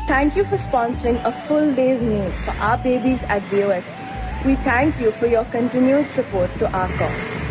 Thank you for sponsoring a full day's meal for our babies at VOST. We thank you for your continued support to our cause.